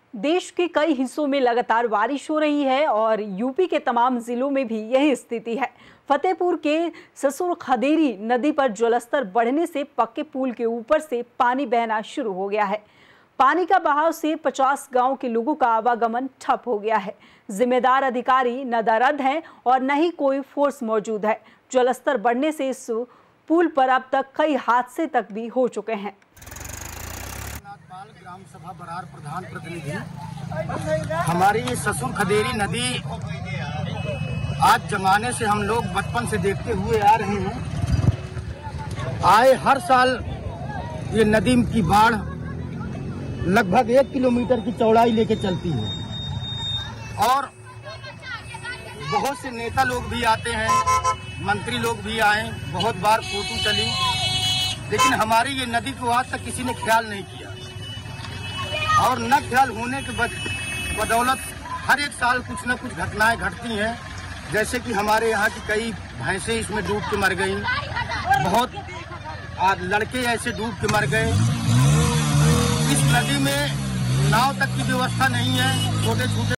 देश के कई हिस्सों में लगातार बारिश हो रही है और यूपी के तमाम जिलों में भी यही स्थिति है। फतेहपुर के ससुर खदेरी नदी पर जलस्तर बढ़ने से पक्के पुल के ऊपर से पानी बहना शुरू हो गया है। पानी का बहाव से 50 गांव के लोगों का आवागमन ठप हो गया है। जिम्मेदार अधिकारी नदारद हैं और न ही कोई फोर्स मौजूद है। जलस्तर बढ़ने से इस पुल पर अब तक कई हादसे तक भी हो चुके हैं। ग्राम सभा बरार प्रधान प्रतिनिधि, हमारी ये ससुर खदेरी नदी आज जमाने से हम लोग बचपन से देखते हुए आ रहे हैं। आए हर साल ये नदी की बाढ़ लगभग 1 किलोमीटर की चौड़ाई लेके चलती है और बहुत से नेता लोग भी आते हैं, मंत्री लोग भी आए, बहुत बार फोटो चली, लेकिन हमारी ये नदी को आज तक किसी ने ख्याल नहीं किया और न ख्याल होने के बदौलत हर एक साल कुछ न कुछ घटनाएं घटती हैं। जैसे कि हमारे यहाँ की कई भैंसें इसमें डूब के मर गई, बहुत लड़के ऐसे डूब के मर गए। इस नदी में नाव तक की व्यवस्था नहीं है, छोटे छोटे